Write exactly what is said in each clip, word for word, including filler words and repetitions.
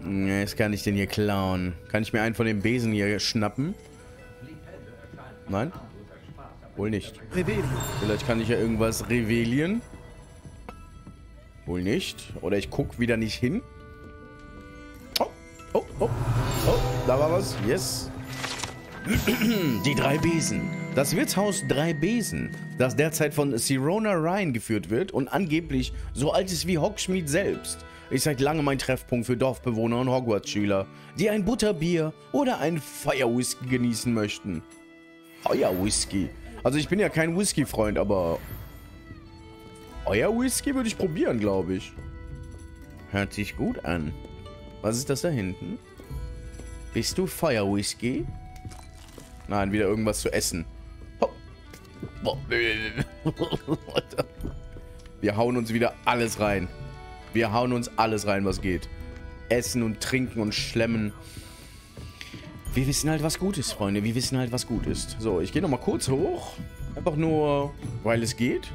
Was kann ich denn hier klauen? Kann ich mir einen von den Besen hier schnappen? Nein? Wohl nicht. Vielleicht kann ich ja irgendwas revelieren. Wohl nicht. Oder ich guck wieder nicht hin. Oh, oh, oh, oh, da war was. Yes. Die drei Besen. Das Wirtshaus Drei Besen, das derzeit von Sirona Ryan geführt wird und angeblich so alt ist wie Hogsmeade selbst, ist seit langem ein Treffpunkt für Dorfbewohner und Hogwarts-Schüler, die ein Butterbier oder ein Feuerwhisky genießen möchten. Feuerwhisky. Also ich bin ja kein Whisky-Freund, aber Feuerwhisky würde ich probieren, glaube ich. Hört sich gut an. Was ist das da hinten? Bist du Feuerwhisky? Nein, wieder irgendwas zu essen. Wir hauen uns wieder alles rein. Wir hauen uns alles rein, was geht. Essen und trinken und schlemmen. Wir wissen halt, was gut ist, Freunde. Wir wissen halt, was gut ist. So, ich gehe nochmal kurz hoch. Einfach nur, weil es geht.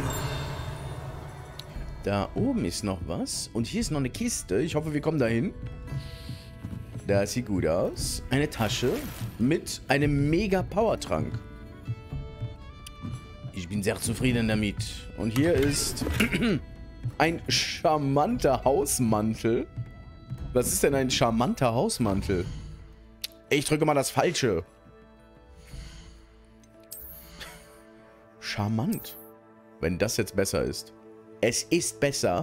Da oben ist noch was. Und hier ist noch eine Kiste. Ich hoffe, wir kommen dahin. Das sieht gut aus. Eine Tasche mit einem mega Powertrank. Ich bin sehr zufrieden damit. Und hier ist ein charmanter Hausmantel. Was ist denn ein charmanter Hausmantel? Ich drücke mal das Falsche. Charmant. Wenn das jetzt besser ist. Es ist besser.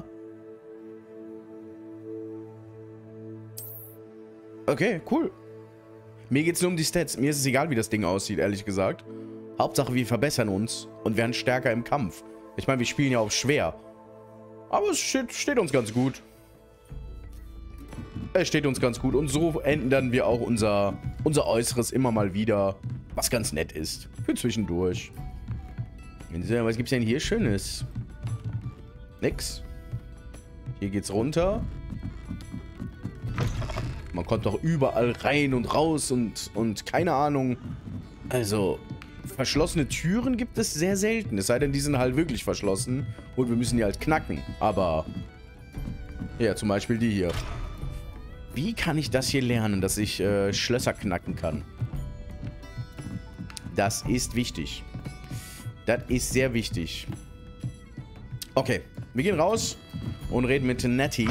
Okay, cool. Mir geht es nur um die Stats. Mir ist es egal, wie das Ding aussieht, ehrlich gesagt. Hauptsache, wir verbessern uns und werden stärker im Kampf. Ich meine, wir spielen ja auch schwer. Aber es steht, steht uns ganz gut. Es steht uns ganz gut. Und so ändern wir auch unser, unser Äußeres immer mal wieder. Was ganz nett ist. Für zwischendurch. Was gibt's denn hier Schönes? Nix. Hier geht's runter. Man kommt doch überall rein und raus und, und keine Ahnung. Also, verschlossene Türen gibt es sehr selten. Es sei denn, die sind halt wirklich verschlossen. Und wir müssen die halt knacken. Aber, ja, zum Beispiel die hier. Wie kann ich das hier lernen, dass ich äh, Schlösser knacken kann? Das ist wichtig. Das ist sehr wichtig. Okay, wir gehen raus und reden mit Nettie.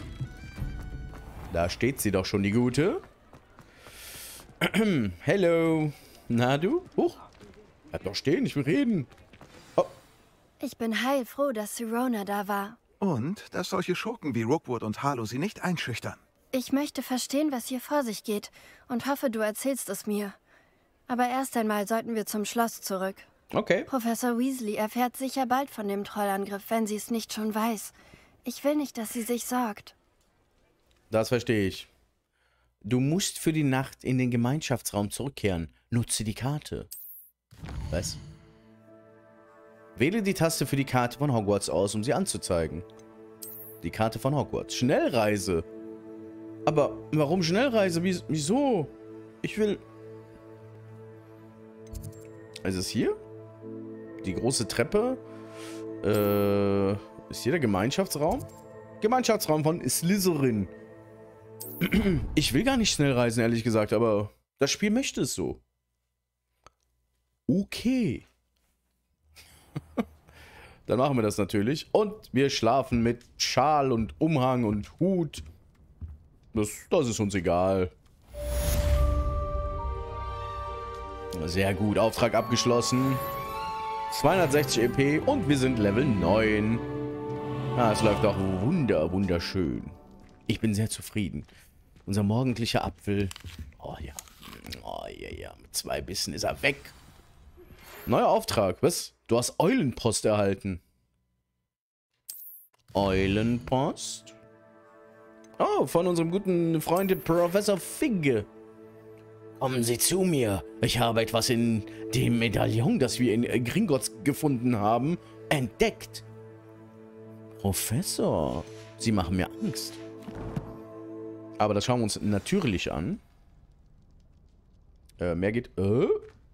Da steht sie doch schon, die Gute. Hello. Na du? Huch. Bleib doch stehen, ich will reden. Oh. Ich bin heilfroh, dass Sirona da war. Und, dass solche Schurken wie Rookwood und Harlow sie nicht einschüchtern. Ich möchte verstehen, was hier vor sich geht und hoffe, du erzählst es mir. Aber erst einmal sollten wir zum Schloss zurück. Okay. Professor Weasley erfährt sicher bald von dem Trollangriff, wenn sie es nicht schon weiß. Ich will nicht, dass sie sich sorgt. Das verstehe ich. Du musst für die Nacht in den Gemeinschaftsraum zurückkehren. Nutze die Karte. Was? Wähle die Taste für die Karte von Hogwarts aus, um sie anzuzeigen. Die Karte von Hogwarts. Schnellreise. Aber warum Schnellreise? Wieso? Ich will... Ist es hier? Die große Treppe? Äh, ist hier der Gemeinschaftsraum? Gemeinschaftsraum von Slytherin. Ich will gar nicht schnell reisen, ehrlich gesagt, aber das Spiel möchte es so. Okay. Dann machen wir das natürlich. Und wir schlafen mit Schal und Umhang und Hut. Das, das ist uns egal. Sehr gut. Auftrag abgeschlossen. zweihundertsechzig E P und wir sind Level neun. Ah, es läuft auch wunder, wunderschön. Ich bin sehr zufrieden. Unser morgendlicher Apfel. Oh ja. Oh ja, ja. Mit zwei Bissen ist er weg. Neuer Auftrag. Was? Du hast Eulenpost erhalten. Eulenpost? Oh, von unserem guten Freund Professor Figge. Kommen Sie zu mir. Ich habe etwas in dem Medaillon, das wir in Gringotts gefunden haben, entdeckt. Professor, Sie machen mir Angst. Aber das schauen wir uns natürlich an. Äh, mehr geht... Äh?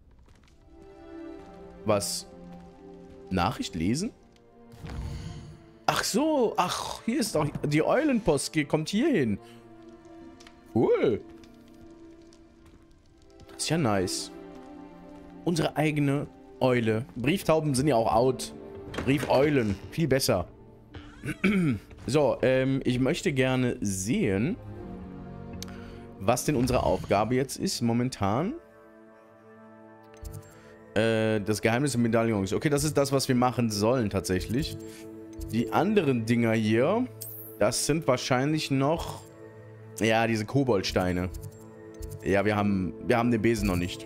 Was? Nachricht lesen? Ach so, ach, hier ist doch... Die Eulenpost kommt hier hin. Cool. Das ist ja nice. Unsere eigene Eule. Brieftauben sind ja auch out. Briefeulen. Viel besser. So, ähm, ich möchte gerne sehen, was denn unsere Aufgabe jetzt ist momentan. Äh, das Geheimnis des Medaillons. Okay, das ist das, was wir machen sollen tatsächlich. Die anderen Dinger hier, das sind wahrscheinlich noch... Ja, diese Koboldsteine. Ja, wir haben, wir haben den Besen noch nicht.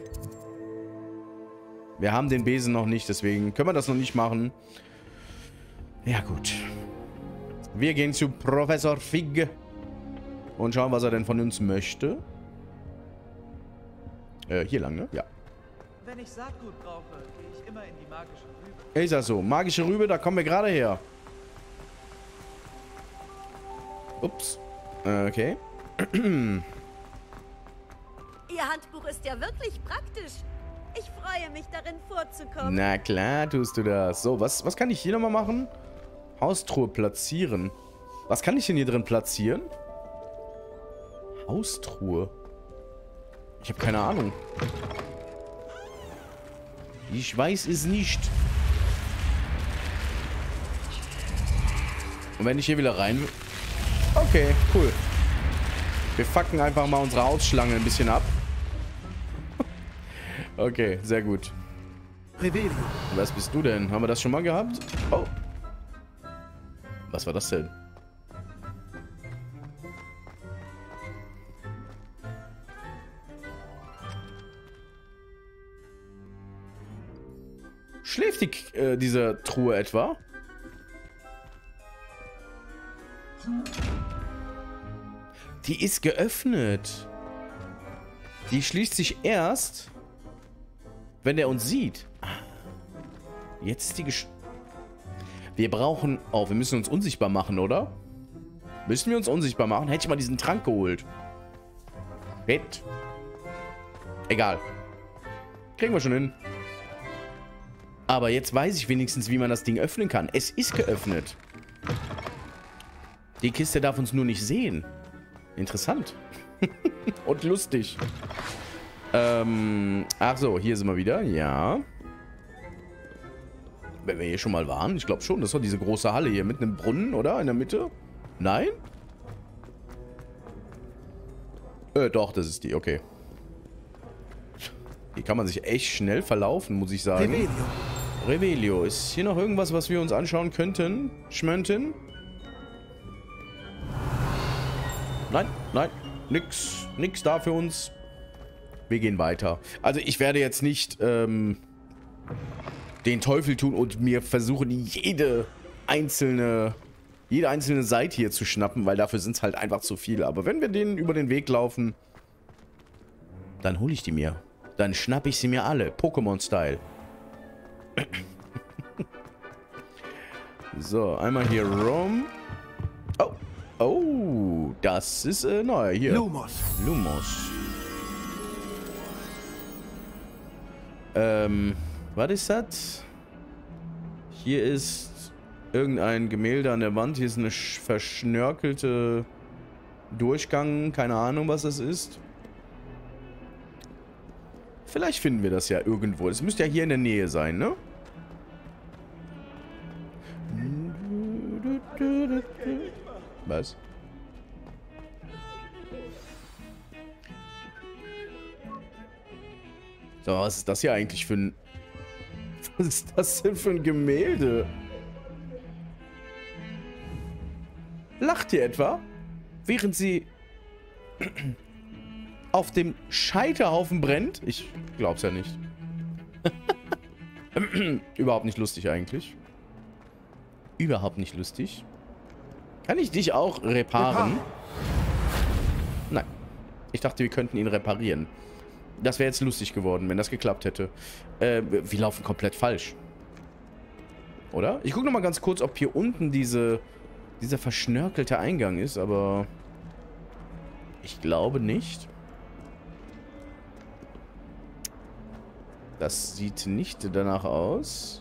Wir haben den Besen noch nicht, deswegen können wir das noch nicht machen. Ja, gut. Wir gehen zu Professor Fig und schauen, was er denn von uns möchte. Äh, hier lang, ne? Ja. Wenn ich Saatgut brauche, gehe ich immer in die magische Rübe. Ist das so? Magische Rübe, da kommen wir gerade her. Ups. Okay. Ihr Handbuch ist ja wirklich praktisch. Ich freue mich, darin vorzukommen. Na klar tust du das. So, was, was kann ich hier nochmal machen? Haustruhe platzieren. Was kann ich denn hier drin platzieren? Haustruhe. Ich habe keine Ahnung. Ich weiß es nicht. Und wenn ich hier wieder rein will... Okay, cool. Wir fucken einfach mal unsere Hausschlange ein bisschen ab. Okay, sehr gut. Revelio. Was bist du denn? Haben wir das schon mal gehabt? Oh. Was war das denn? Schläft die, äh, diese Truhe etwa? Die ist geöffnet. Die schließt sich erst, wenn der uns sieht. Jetzt ist die gesch... Wir brauchen... Oh, wir müssen uns unsichtbar machen, oder? Müssen wir uns unsichtbar machen? Hätte ich mal diesen Trank geholt. Shit. Egal. Kriegen wir schon hin. Aber jetzt weiß ich wenigstens, wie man das Ding öffnen kann. Es ist geöffnet. Die Kiste darf uns nur nicht sehen. Interessant. Und lustig. Ähm, ach so, hier sind wir wieder. Ja. Wenn wir hier schon mal waren. Ich glaube schon, das war diese große Halle hier mit einem Brunnen, oder? In der Mitte? Nein? Äh, doch, das ist die. Okay. Hier kann man sich echt schnell verlaufen, muss ich sagen. Revelio. Revelio. Ist hier noch irgendwas, was wir uns anschauen könnten? Schmönten? Nein, nein. Nix. Nix da für uns. Wir gehen weiter. Also ich werde jetzt nicht ähm, den Teufel tun und mir versuchen, jede einzelne jede einzelne Seite hier zu schnappen, weil dafür sind es halt einfach zu viele. Aber wenn wir denen über den Weg laufen, dann hole ich die mir. Dann schnappe ich sie mir alle. Pokémon-Style. So, einmal hier rum. Oh. Oh, das ist äh, neu. Hier. Lumos. Lumos. Ähm, was ist das? Hier ist irgendein Gemälde an der Wand. Hier ist eine verschnörkelte Durchgang. Keine Ahnung, was das ist. Vielleicht finden wir das ja irgendwo. Das müsste ja hier in der Nähe sein, ne? Was? So, was ist das hier eigentlich für ein... Was ist das denn für ein Gemälde? Lacht ihr etwa? Während sie auf dem Scheiterhaufen brennt? Ich glaub's ja nicht. Überhaupt nicht lustig eigentlich. Überhaupt nicht lustig. Kann ich dich auch reparieren? Repar. Nein. Ich dachte, wir könnten ihn reparieren. Das wäre jetzt lustig geworden, wenn das geklappt hätte. Äh, wir laufen komplett falsch. Oder? Ich gucke nochmal ganz kurz, ob hier unten diese, dieser verschnörkelte Eingang ist, aber ich glaube nicht. Das sieht nicht danach aus.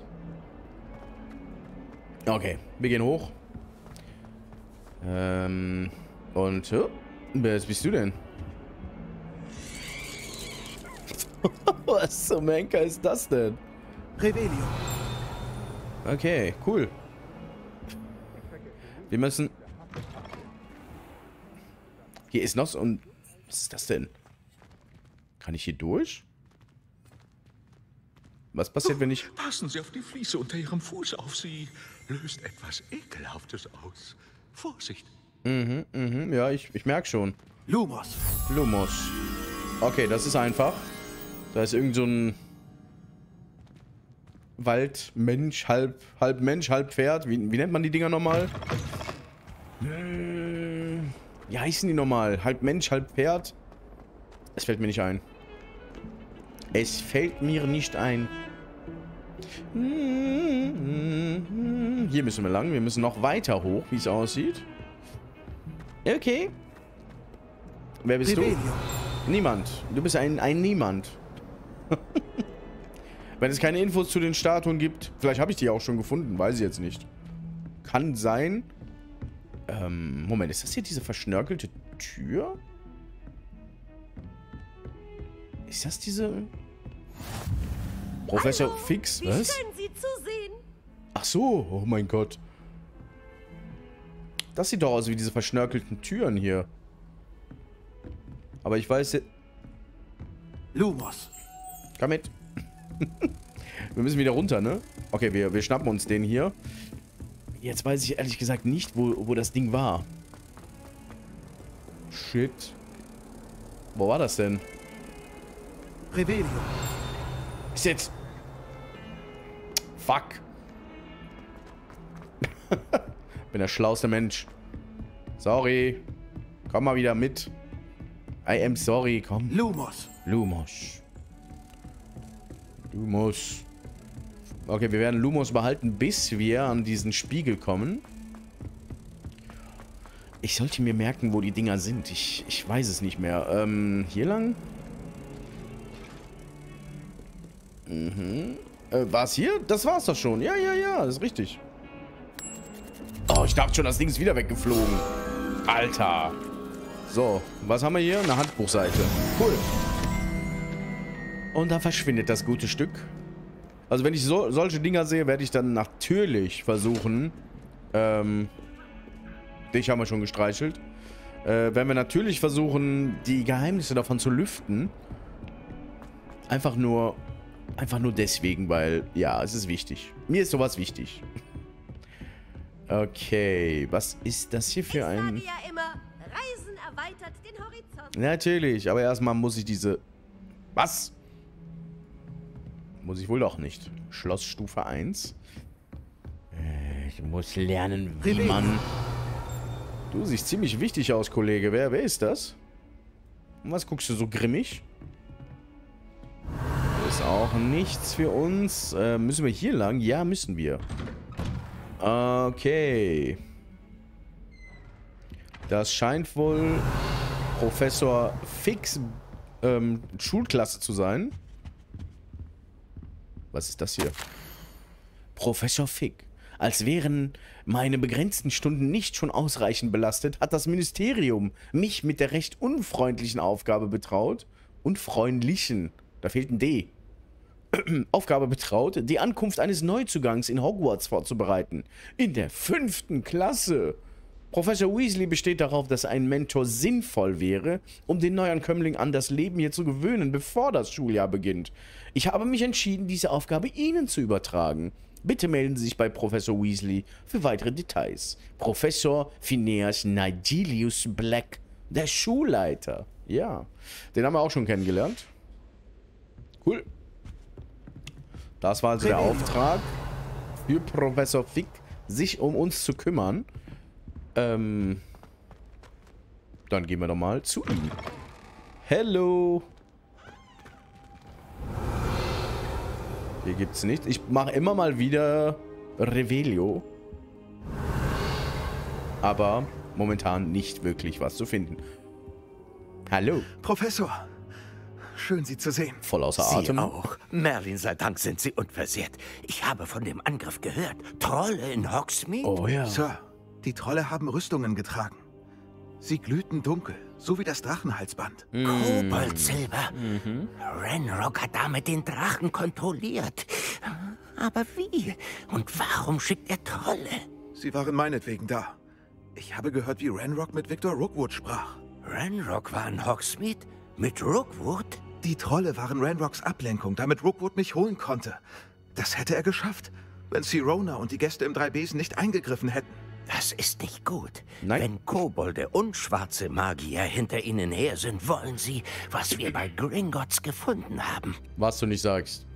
Okay, wir gehen hoch. Ähm, und, oh, wer bist du denn? Was zum Henker ist das denn? Revelio. Okay, cool. Wir müssen... Hier ist noch so ein... Was ist das denn? Kann ich hier durch? Was passiert, wenn ich... Passen Sie auf die Fliese unter Ihrem Fuß auf. Sie löst etwas Ekelhaftes aus. Vorsicht. Mhm, mhm, ja, ich, ich merke schon. Lumos. Lumos. Okay, das ist einfach. Da ist irgend so ein... Waldmensch, halb, halb Mensch, halb Pferd. Wie, wie nennt man die Dinger nochmal? Hm, wie heißen die nochmal? Halb Mensch, halb Pferd? Es fällt mir nicht ein. Es fällt mir nicht ein. Hier müssen wir lang. Wir müssen noch weiter hoch, wie es aussieht. Okay. Wer bist Revelio. du? Niemand. Du bist ein, ein Niemand. Wenn es keine Infos zu den Statuen gibt, vielleicht habe ich die auch schon gefunden, weiß ich jetzt nicht. Kann sein. Ähm, Moment, ist das hier diese verschnörkelte Tür? Ist das diese... Professor Hallo, Fix? Wie Was? schön, Sie zu sehen. Ach so, oh mein Gott. Das sieht doch aus wie diese verschnörkelten Türen hier. Aber ich weiß... Lumos. Komm mit. Wir müssen wieder runter, ne? Okay, wir, wir schnappen uns den hier. Jetzt weiß ich ehrlich gesagt nicht, wo, wo das Ding war. Shit. Wo war das denn? Revelio. Ist jetzt... Fuck. Bin der schlauste Mensch. Sorry. Komm mal wieder mit. I am sorry, komm. Lumos. Lumos. Lumos. Okay, wir werden Lumos behalten, bis wir an diesen Spiegel kommen. Ich sollte mir merken, wo die Dinger sind. Ich, ich weiß es nicht mehr. Ähm, hier lang? Mhm. Äh, war es hier? Das war's doch schon. Ja, ja, ja, das ist richtig. Oh, ich dachte schon, das Ding ist wieder weggeflogen. Alter. So, was haben wir hier? Eine Handbuchseite. Cool. Und da verschwindet das gute Stück. Also wenn ich so, solche Dinger sehe, werde ich dann natürlich versuchen, ähm, dich haben wir schon gestreichelt, äh, werden wir natürlich versuchen, die Geheimnisse davon zu lüften. Einfach nur, einfach nur deswegen, weil, ja, es ist wichtig. Mir ist sowas wichtig. Okay, was ist das hier für ein... Ich sage ja immer, Reisen erweitert den Horizont. Natürlich, aber erstmal muss ich diese... Was? Muss ich wohl doch nicht. Schlossstufe eins. Ich muss lernen, wie man... Du siehst ziemlich wichtig aus, Kollege. Wer, wer ist das? Und was guckst du so grimmig? Ist auch nichts für uns. Äh, müssen wir hier lang? Ja, müssen wir. Okay. Das scheint wohl Professor Fix ähm, Schulklasse zu sein. Was ist das hier? Professor Fick. Als wären meine begrenzten Stunden nicht schon ausreichend belastet, hat das Ministerium mich mit der recht unfreundlichen Aufgabe betraut. Unfreundlichen. Da fehlt ein D. Aufgabe betraut, die Ankunft eines Neuzugangs in Hogwarts vorzubereiten. In der fünften Klasse. Professor Weasley besteht darauf, dass ein Mentor sinnvoll wäre, um den Neuankömmling an das Leben hier zu gewöhnen, bevor das Schuljahr beginnt. Ich habe mich entschieden, diese Aufgabe Ihnen zu übertragen. Bitte melden Sie sich bei Professor Weasley für weitere Details. Professor Phineas Nigelius Black, der Schulleiter. Ja, den haben wir auch schon kennengelernt. Cool. Das war also der Auftrag für Professor Fick, sich um uns zu kümmern. Ähm, dann gehen wir doch mal zu ihm. Hello. Hier gibt's nichts. Ich mache immer mal wieder Revelio. Aber momentan nicht wirklich was zu finden. Hallo. Professor. Schön, Sie zu sehen. Voll außer Sie Atem. auch. Merlin sei Dank sind Sie unversehrt. Ich habe von dem Angriff gehört. Trolle in Hogsmeade? Oh ja. Sir, die Trolle haben Rüstungen getragen. Sie glühten dunkel, so wie das Drachenhalsband. Mm. Koboldsilber. Mhm. Ranrock hat damit den Drachen kontrolliert. Aber wie? Und warum schickt er Trolle? Sie waren meinetwegen da. Ich habe gehört, wie Ranrock mit Victor Rookwood sprach. Ranrock war in Hogsmeade? Mit Rookwood? Die Trolle waren Ranrocks Ablenkung, damit Rookwood mich holen konnte. Das hätte er geschafft, wenn Sirona und die Gäste im Dreibesen nicht eingegriffen hätten. Das ist nicht gut. Nein. Wenn Kobolde und schwarze Magier hinter ihnen her sind, wollen sie, was wir bei Gringotts gefunden haben. Was du nicht sagst.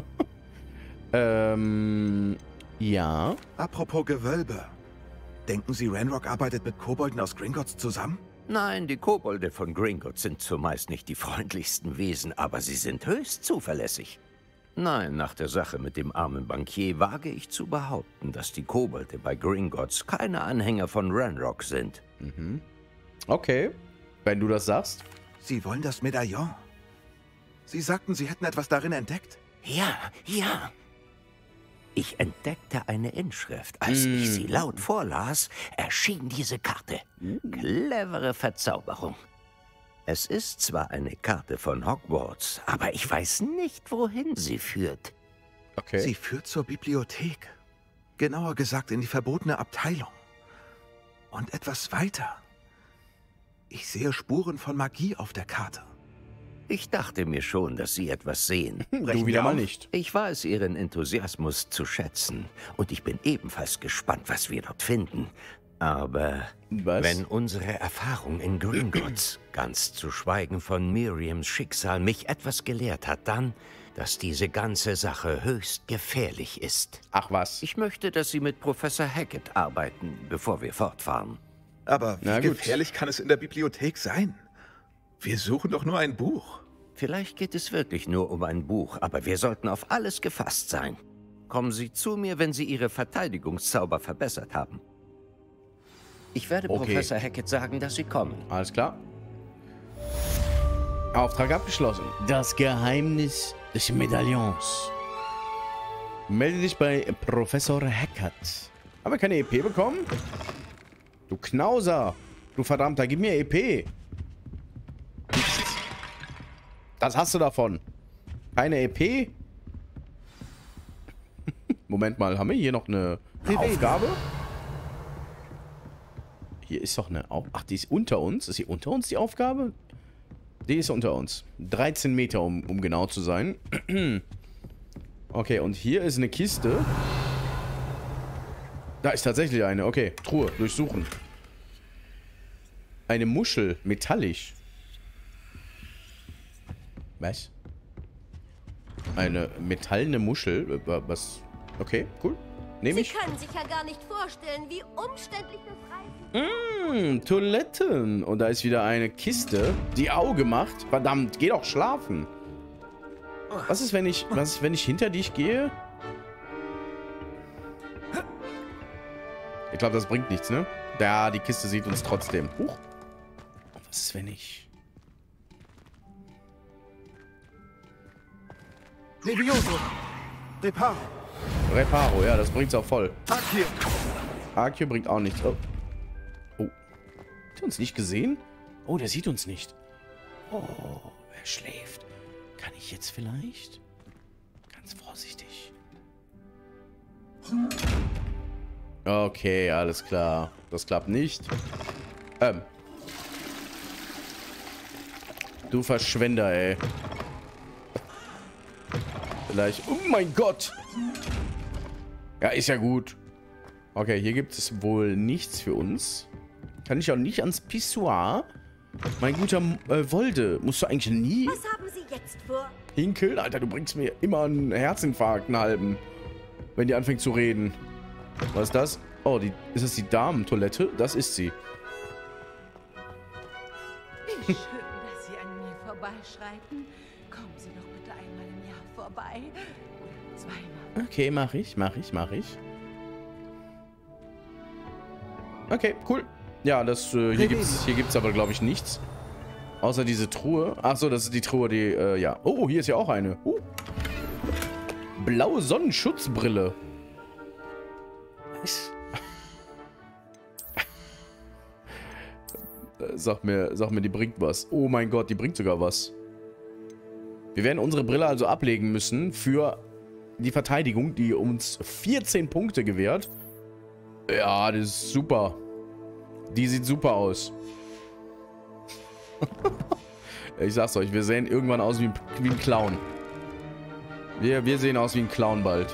ähm, ja. Apropos Gewölbe. Denken Sie, Ranrock arbeitet mit Kobolden aus Gringotts zusammen? Nein, die Kobolde von Gringotts sind zumeist nicht die freundlichsten Wesen, aber sie sind höchst zuverlässig. Nein, nach der Sache mit dem armen Bankier wage ich zu behaupten, dass die Kobolde bei Gringotts keine Anhänger von Ranrock sind. Mhm. Okay, wenn du das sagst. Sie wollen das Medaillon. Sie sagten, Sie hätten etwas darin entdeckt. Ja, ja. Ich entdeckte eine Inschrift. Als Mm. ich sie laut vorlas, erschien diese Karte. Clevere Verzauberung. Es ist zwar eine Karte von Hogwarts, aber ich weiß nicht, wohin sie führt. Okay. Sie führt zur Bibliothek. Genauer gesagt in die verbotene Abteilung. Und etwas weiter. Ich sehe Spuren von Magie auf der Karte. Ich dachte mir schon, dass Sie etwas sehen. Du wieder mal nicht. Ich weiß Ihren Enthusiasmus zu schätzen. Und ich bin ebenfalls gespannt, was wir dort finden. Aber Was? wenn unsere Erfahrung in Gringotts, ganz zu schweigen von Miriams Schicksal, mich etwas gelehrt hat, dann, dass diese ganze Sache höchst gefährlich ist. Ach was. Ich möchte, dass Sie mit Professor Hackett arbeiten, bevor wir fortfahren. Aber wie Na gut. gefährlich kann es in der Bibliothek sein? Wir suchen doch nur ein Buch. Vielleicht geht es wirklich nur um ein Buch, aber wir sollten auf alles gefasst sein. Kommen Sie zu mir, wenn Sie Ihre Verteidigungszauber verbessert haben. Ich werde Okay. Professor Hackett sagen, dass Sie kommen. Alles klar. Auftrag abgeschlossen. Das Geheimnis des Medaillons. Melde dich bei Professor Hackett. Haben wir keine E P bekommen? Du Knauser. Du Verdammter, gib mir E P. Das hast du davon. Keine E P? Moment mal, haben wir hier noch eine Aufgabe? Hier ist doch eine Aufgabe. Ach, die ist unter uns. Ist hier unter uns die Aufgabe? Die ist unter uns. dreizehn Meter, um, um genau zu sein. Okay, und hier ist eine Kiste. Da ist tatsächlich eine. Okay, Truhe, durchsuchen. Eine Muschel, metallisch. Was? Eine metallene Muschel. Was? Okay, cool. Nehme Sie ich. können sich ja gar nicht vorstellen, wie umständlich das Reisen Mmh, Toiletten. Und da ist wieder eine Kiste, die Auge macht. Verdammt, geh doch schlafen. Was ist, wenn ich, was ist, wenn ich hinter dich gehe? Ich glaube, das bringt nichts, ne? Ja, die Kiste sieht uns trotzdem. Huch. Und was ist, wenn ich... Levioso! Reparo! Reparo, ja, das bringt's auch voll. Akio! Akio bringt auch nichts. Oh. Oh. Hat er uns nicht gesehen? Oh, der sieht uns nicht. Oh, er schläft. Kann ich jetzt vielleicht? Ganz vorsichtig. Okay, alles klar. Das klappt nicht. Ähm. Du Verschwender, ey. Vielleicht... Oh mein Gott! Ja, ist ja gut. Okay, hier gibt es wohl nichts für uns. Kann ich auch nicht ans Pissoir? Mein guter äh, Wolde, musst du eigentlich nie Was haben Sie jetzt vor? hinkeln? Alter, du bringst mir immer einen Herzinfarkt, einen halben. Wenn die anfängt zu reden. Was ist das? Oh, die, ist das die Damentoilette? Das ist sie. Wie schön, dass Sie an mir vorbeischreiten. Kommen Sie doch bitte einmal im Jahr vorbei. Oder zweimal. Okay, mach ich, mach ich, mach ich. Okay, cool. Ja, das, äh, hier gibt's, hier gibt's aber, glaube ich, nichts. Außer diese Truhe. Achso, das ist die Truhe, die, äh, ja. Oh, hier ist ja auch eine. Uh. Blaue Sonnenschutzbrille. Was? Sag mir, sag mir, die bringt was. Oh mein Gott, die bringt sogar was. Wir werden unsere Brille also ablegen müssen für die Verteidigung, die uns vierzehn Punkte gewährt. Ja, das ist super. Die sieht super aus. Ich sag's euch, wir sehen irgendwann aus wie ein, wie ein Clown. Wir, wir sehen aus wie ein Clown bald.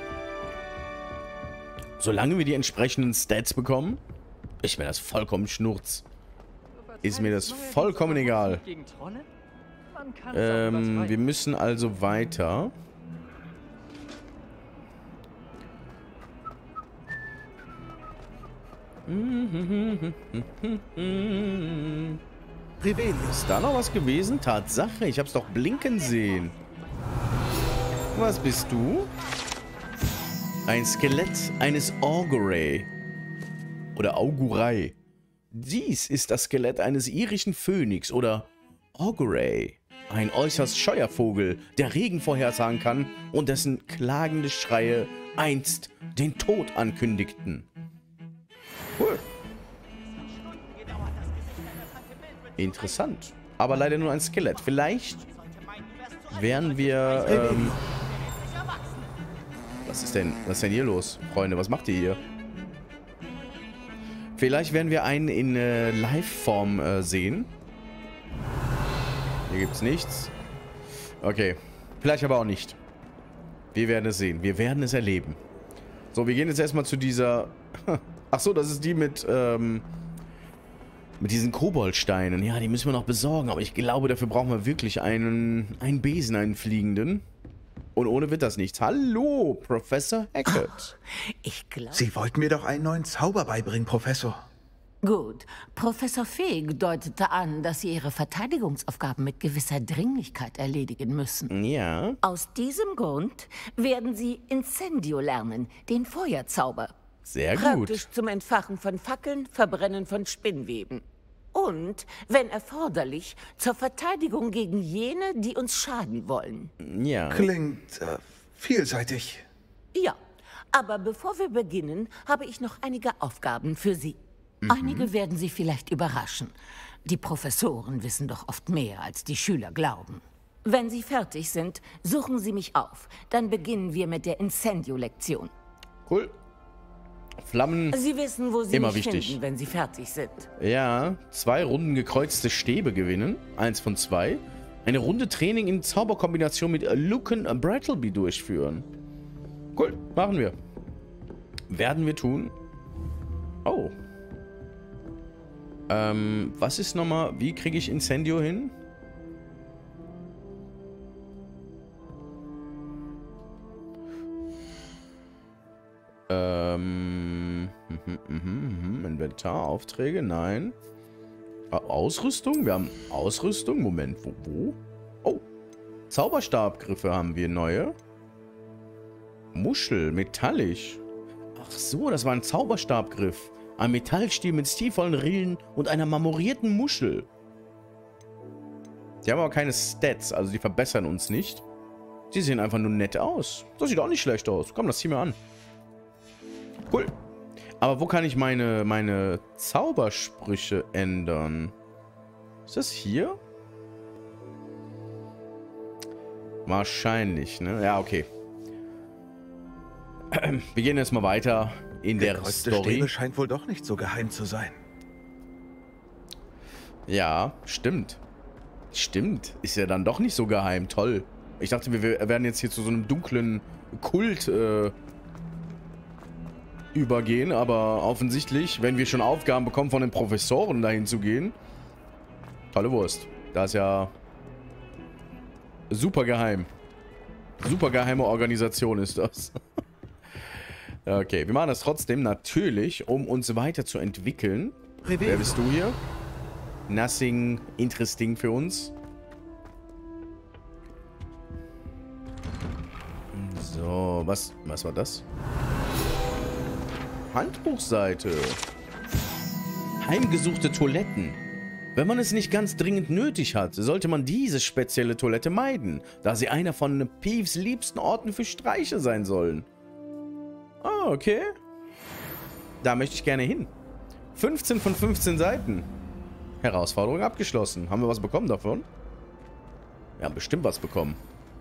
Solange wir die entsprechenden Stats bekommen, ist mir das vollkommen schnurz. Ist mir das vollkommen egal. Ähm, wir müssen also weiter. Ist da noch was gewesen? Tatsache, ich hab's doch blinken sehen. Was bist du? Ein Skelett eines Auguray. Oder Auguray. Dies ist das Skelett eines irischen Phönix oder Auguray. Ein äußerst scheuer Vogel, der Regen vorhersagen kann und dessen klagende Schreie einst den Tod ankündigten. Cool. Interessant. Aber leider nur ein Skelett. Vielleicht werden wir... Ähm, was ist denn? Was ist denn hier los, Freunde? Was macht ihr hier? Vielleicht werden wir einen in äh, Live-Form äh, sehen. Hier gibt's nichts. Okay. Vielleicht aber auch nicht. Wir werden es sehen. Wir werden es erleben. So, wir gehen jetzt erstmal zu dieser... Ach so, das ist die mit, ähm... mit diesen Koboldsteinen. Ja, die müssen wir noch besorgen. Aber ich glaube, dafür brauchen wir wirklich einen... einen Besen, einen fliegenden. Und ohne wird das nichts. Hallo, Professor Hackett. Oh, ich glaube... Sie wollten mir doch einen neuen Zauber beibringen, Professor. Gut. Professor Fig deutete an, dass Sie Ihre Verteidigungsaufgaben mit gewisser Dringlichkeit erledigen müssen. Ja. Aus diesem Grund werden Sie Incendio lernen, den Feuerzauber. Sehr gut. Praktisch zum Entfachen von Fackeln, Verbrennen von Spinnweben. Und, wenn erforderlich, zur Verteidigung gegen jene, die uns schaden wollen. Ja. Klingt äh, vielseitig. Ja, aber bevor wir beginnen, habe ich noch einige Aufgaben für Sie. Mhm. Einige werden Sie vielleicht überraschen. Die Professoren wissen doch oft mehr, als die Schüler glauben. Wenn Sie fertig sind, suchen Sie mich auf. Dann beginnen wir mit der Incendio-Lektion. Cool. Flammen. Sie wissen, wo Sie immer mich wichtig. finden, wenn Sie fertig sind. Ja, zwei Runden gekreuzte Stäbe gewinnen. Eins von zwei. Eine Runde Training in Zauberkombination mit Lucan Brattleby durchführen. Cool, machen wir. Werden wir tun. Oh. Ähm, was ist nochmal, wie kriege ich Incendio hin? Ähm, Inventar, Aufträge, nein. Ausrüstung, wir haben Ausrüstung, Moment, wo, wo? Oh, Zauberstabgriffe haben wir neue. Muschel, metallisch. Ach so, das war ein Zauberstabgriff. Ein Metallstiel mit stilvollen Rillen und einer marmorierten Muschel. Die haben aber keine Stats, also die verbessern uns nicht. Die sehen einfach nur nett aus. Das sieht auch nicht schlecht aus. Komm, das ziehen wir an. Cool. Aber wo kann ich meine, meine Zaubersprüche ändern? Ist das hier? Wahrscheinlich, ne? Ja, okay. Wir gehen jetzt mal weiter in der Gekreuzte Story. Stäbe scheint wohl doch nicht so geheim zu sein. Ja, stimmt. Stimmt. Ist ja dann doch nicht so geheim. Toll. Ich dachte, wir werden jetzt hier zu so einem dunklen Kult äh, übergehen, aber offensichtlich, wenn wir schon Aufgaben bekommen von den Professoren dahin zu gehen. Tolle Wurst. Das ist ja super geheim. Super geheime Organisation ist das. Okay, wir machen das trotzdem natürlich, um uns weiterzuentwickeln. Wer bist du hier? Nothing interesting für uns. So, was, was war das? Handbuchseite. Heimgesuchte Toiletten. Wenn man es nicht ganz dringend nötig hat, sollte man diese spezielle Toilette meiden, da sie einer von Peeves liebsten Orten für Streiche sein sollen. Ah, okay. Da möchte ich gerne hin. fünfzehn von fünfzehn Seiten. Herausforderung abgeschlossen. Haben wir was bekommen davon? Wir haben bestimmt was bekommen.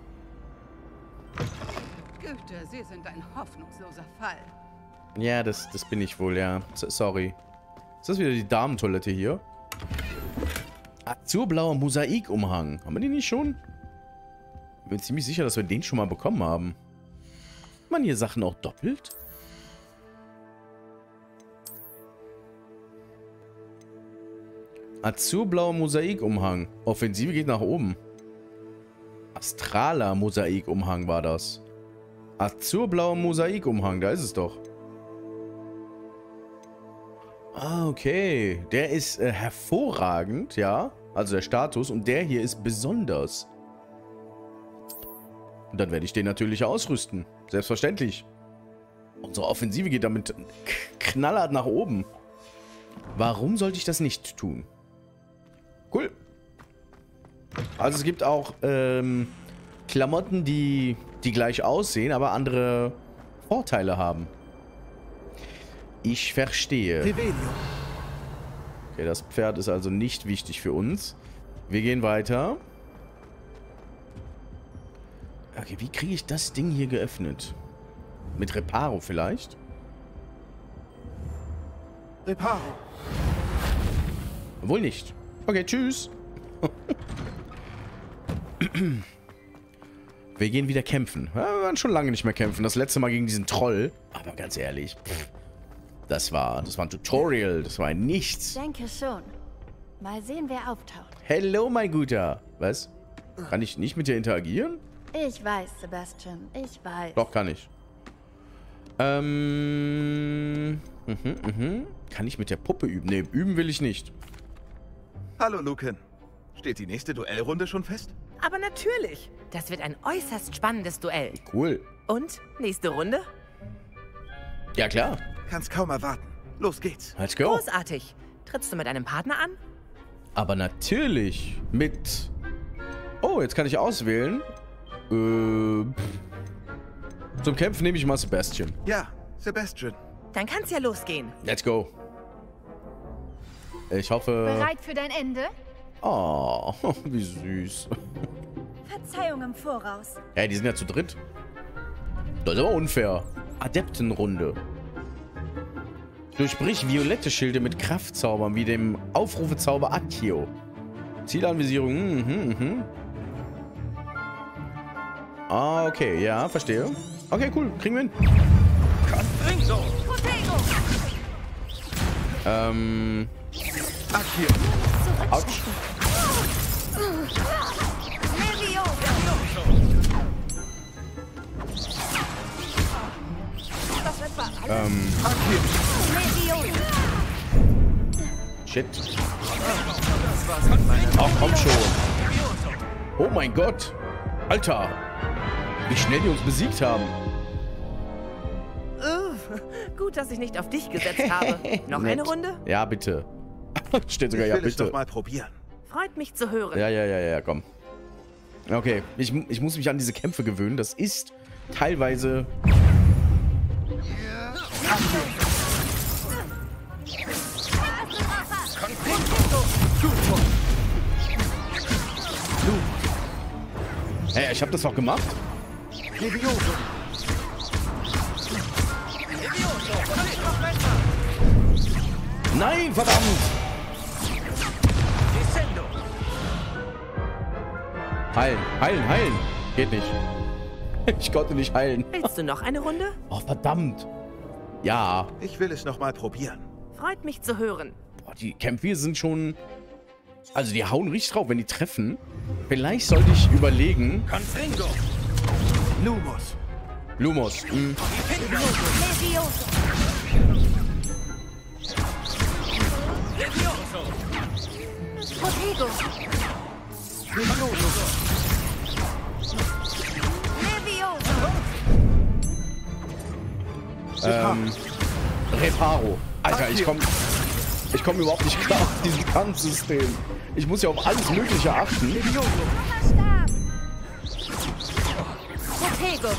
Güte, Sie sind ein hoffnungsloser Fall. Ja, das, das bin ich wohl, ja. S sorry. Ist das wieder die Damentoilette hier? Azurblauer Mosaikumhang. Haben wir den nicht schon? Ich bin ziemlich sicher, dass wir den schon mal bekommen haben. Hat man hier Sachen auch doppelt? Azurblauer Mosaikumhang. Offensive geht nach oben. Astraler Mosaikumhang war das. Azurblauer Mosaikumhang, da ist es doch. Ah, okay. Der ist äh, hervorragend, ja. Also der Status. Und der hier ist besonders. Und dann werde ich den natürlich ausrüsten. Selbstverständlich. Unsere Offensive geht damit knallhart nach oben. Warum sollte ich das nicht tun? Cool. Also es gibt auch ähm, Klamotten, die, die gleich aussehen, aber andere Vorteile haben. Ich verstehe. Okay, das Pferd ist also nicht wichtig für uns. Wir gehen weiter. Okay, wie kriege ich das Ding hier geöffnet? Mit Reparo vielleicht? Reparo. Wohl nicht. Okay, tschüss. Wir gehen wieder kämpfen. Ja, wir waren schon lange nicht mehr kämpfen. Das letzte Mal gegen diesen Troll. Aber ganz ehrlich, pff, das war, das war ein Tutorial. Das war ein Nichts. Ich denke schon. Mal sehen, wer auftaucht. Hello, mein Guter. Was? Kann ich nicht mit dir interagieren? Ich weiß, Sebastian. Ich weiß. Doch, kann ich. Ähm... Mhm, mhm. Kann ich mit der Puppe üben? Ne, üben will ich nicht. Hallo, Lucan. Steht die nächste Duellrunde schon fest? Aber natürlich. Das wird ein äußerst spannendes Duell. Cool. Und? Nächste Runde? Ja, klar. Kann's kaum erwarten. Los geht's. Let's go. Großartig. Trittst du mit einem Partner an? Aber natürlich mit... Oh, jetzt kann ich auswählen. Äh... Zum Kämpfen nehme ich mal Sebastian. Ja, Sebastian. Dann kann's ja losgehen. Let's go. Ich hoffe... Bereit für dein Ende? Oh, wie süß. Verzeihung im Voraus. Ja, die sind ja zu dritt. Das ist aber unfair. Adeptenrunde. Durchbrich violette Schilde mit Kraftzaubern wie dem Aufrufezauber Accio. Zielanvisierung. Mhm, mhm. Ah, okay. Ja, verstehe. Okay, cool. Kriegen wir hin. Ähm... Accio. Autsch. Ähm. Shit. Ach, komm schon. Oh mein Gott. Alter. Wie schnell die uns besiegt haben. Uff, gut, dass ich nicht auf dich gesetzt habe. Noch eine Runde? Ja, bitte. Steht sogar, Ich ja, will es bitte. doch mal probieren. Freut mich zu hören. Ja, ja, ja, ja, komm. Okay, ich, ich muss mich an diese Kämpfe gewöhnen. Das ist teilweise... Hey, ich hab das doch gemacht. Nein, verdammt! Heilen, heilen, heilen. Geht nicht. Ich konnte nicht heilen. Willst du noch eine Runde? Oh, verdammt. Ja. Ich will es noch mal probieren. Freut mich zu hören. Boah, die Kämpfe sind schon... Also die hauen richtig drauf, wenn die treffen. Vielleicht sollte ich überlegen... Lumos. Lumos. Hm. Protego. Ähm, Reparo. Alter, ich komme ich komm überhaupt nicht klar auf dieses Kampfsystem. Ich muss ja auf alles Mögliche achten. Protego.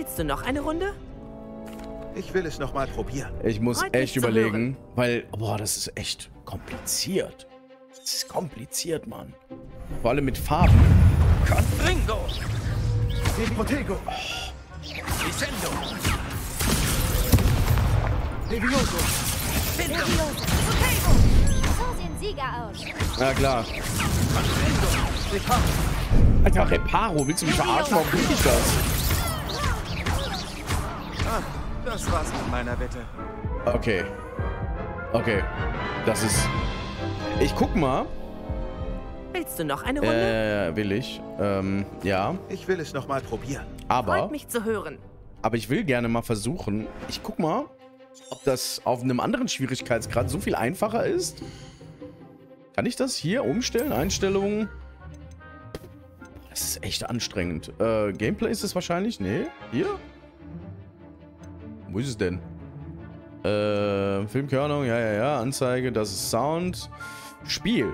Willst du noch eine Runde? Ich will es noch mal probieren. Ich muss Freut mich echt zu überlegen, weil, boah, das ist echt kompliziert. Das ist kompliziert, Mann. Vor allem mit Farben. Confringo! Protego! Descendo! Levioso! So sehen Sieger aus. Na klar. Alter, Reparo, willst du mich verarschen? Warum krieg ich das? Ah, das war's mit meiner Wette. Okay. Okay. Das ist... Ich guck mal. Willst du noch eine Runde? Äh, will ich. Ähm, ja. Ich will es noch mal probieren. Aber... Freut mich zu hören. Aber ich will gerne mal versuchen. Ich guck mal, ob das auf einem anderen Schwierigkeitsgrad so viel einfacher ist. Kann ich das hier umstellen? Einstellungen. Das ist echt anstrengend. Äh, Gameplay ist es wahrscheinlich? Nee. Hier? Wo ist es denn? Äh, Filmkörnung, ja, ja, ja. Anzeige, das ist Sound. Spiel.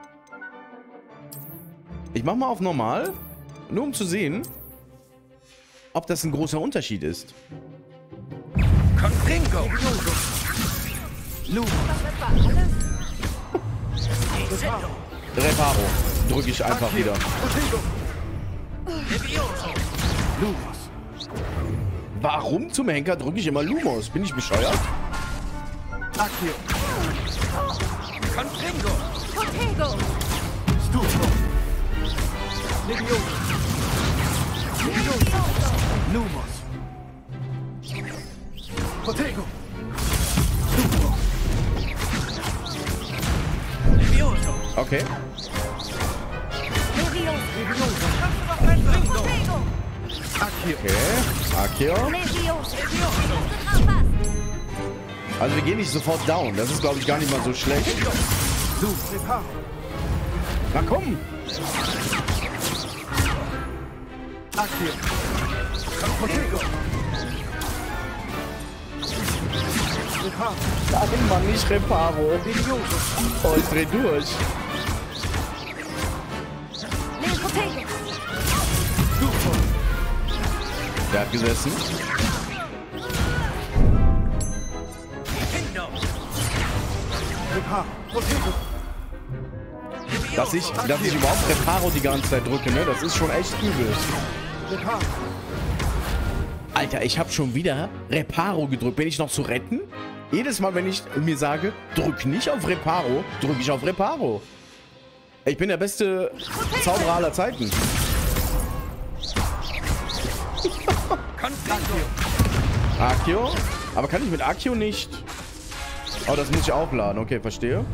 Ich mach mal auf normal. Nur um zu sehen, ob das ein großer Unterschied ist. Confringo! Reparo. Drücke ich einfach wieder. Levioso! Warum zum Henker drücke ich immer Lumos? Bin ich bescheuert? Accio! Confringo! Protego. Stufo! Levioso! Lumos! Protego! Stufo! Levioso! Okay. Protego. Accio! Okay. Akio. Levioso. Also wir gehen nicht sofort down. Das ist, glaube ich, gar nicht mal so schlecht. Du, Reparo! Na komm. Accio! Protego! Reparo! Nein, Mann, nicht Reparo. Levioso! Oh, ich dreh durch. Protego. Stufo! Der hat gesessen. Defendo! Reparo! Protego! Dass ich, dass ich überhaupt Reparo die ganze Zeit drücke, ne? Das ist schon echt übel. Reparo! Alter, ich habe schon wieder Reparo gedrückt. Bin ich noch zu retten? Jedes Mal, wenn ich mir sage, drück nicht auf Reparo, drücke ich auf Reparo. Ich bin der beste Zauberer aller Zeiten. Confringo! Akio? Aber kann ich mit Akio nicht? Oh, das muss ich aufladen. Okay, verstehe.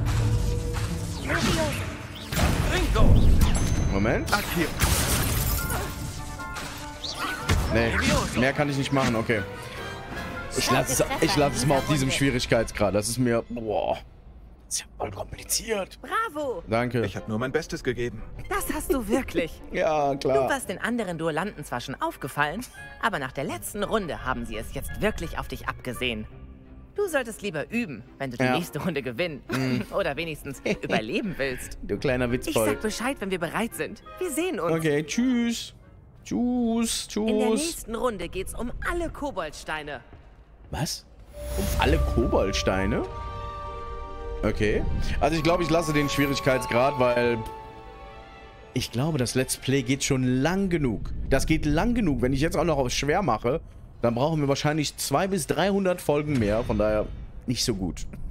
Confringo! Moment. Accio! Nee, mehr kann ich nicht machen. Okay. Ich lasse es, ich lasse es mal auf diesem Schwierigkeitsgrad. Das ist mir... Boah. Das ist ja voll kompliziert. Bravo! Danke. Ich habe nur mein Bestes gegeben. Das hast du wirklich. Ja, Du klar. warst den anderen Duellanten zwar schon aufgefallen, aber nach der letzten Runde haben sie es jetzt wirklich auf dich abgesehen. Du solltest lieber üben, wenn du die Ja. nächste Runde gewinnen oder wenigstens überleben willst. Du kleiner Ich Witzbold. sag Bescheid, wenn wir bereit sind. Wir sehen uns. Okay, tschüss. Tschüss, In der tschüss. nächsten Runde geht's um alle Koboldsteine. Was? Um alle Koboldsteine? Okay. Also ich glaube, ich lasse den Schwierigkeitsgrad, weil... Ich glaube, das Let's Play geht schon lang genug. Das geht lang genug. Wenn ich jetzt auch noch auf schwer mache, dann brauchen wir wahrscheinlich zweihundert bis dreihundert Folgen mehr. Von daher nicht so gut.